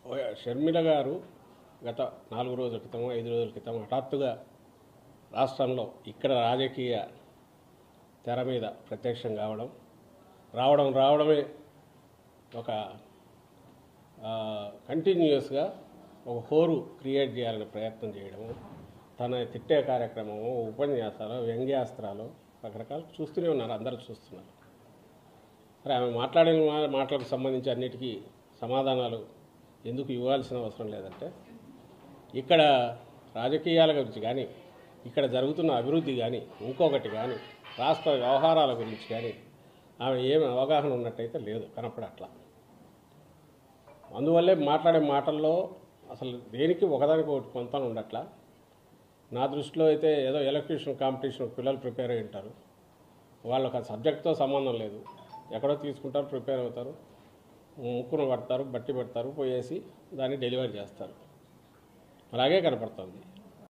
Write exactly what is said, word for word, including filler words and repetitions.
షర్మిల గారు గత నాలుగు రోజుల క్రితం ఐదు రోజుల క్రితం హఠాత్తుగా రాష్ట్రంలో ఇక్కడ రాజకీయ తెర మీద ప్రత్యక్షం కావడం రావడం రావడమే ఒక కంటిన్యూస్గా ఒక హోరు క్రియేట్ చేయాలని ప్రయత్నం చేయడము, తన తిట్టే కార్యక్రమము, ఉపన్యాసాలు, వ్యంగ్యాస్త్రాలు రకరకాలు చూస్తూనే ఉన్నారు, అందరూ చూస్తున్నారు. సరే, ఆమె మాట్లాడిన మాటలకు సంబంధించి అన్నిటికీ సమాధానాలు ఎందుకు ఇవ్వాల్సిన అవసరం లేదంటే, ఇక్కడ రాజకీయాల గురించి కానీ, ఇక్కడ జరుగుతున్న అభివృద్ధి కానీ, ఇంకొకటి కానీ, రాష్ట్ర వ్యవహారాల గురించి కానీ ఆమె ఏమి అవగాహన ఉన్నట్టయితే లేదు, కనపడట్లా. అందువల్లే మాట్లాడే మాటల్లో అసలు దేనికి ఒకదానికి ఒకటి కొంత ఉండట్లా. నా దృష్టిలో అయితే ఏదో ఎలక్ట్రీషియన్ కాంపిటీషన్ పిల్లలు ప్రిపేర్ అయి ఉంటారు, వాళ్ళకి ఆ సబ్జెక్ట్తో సంబంధం లేదు, ఎక్కడో తీసుకుంటారు, ప్రిపేర్ అవుతారు, ముక్కును పడతారు, బట్టి పెడతారు, పోయేసి దాన్ని డెలివరీ చేస్తారు. అలాగే కనపడుతుంది.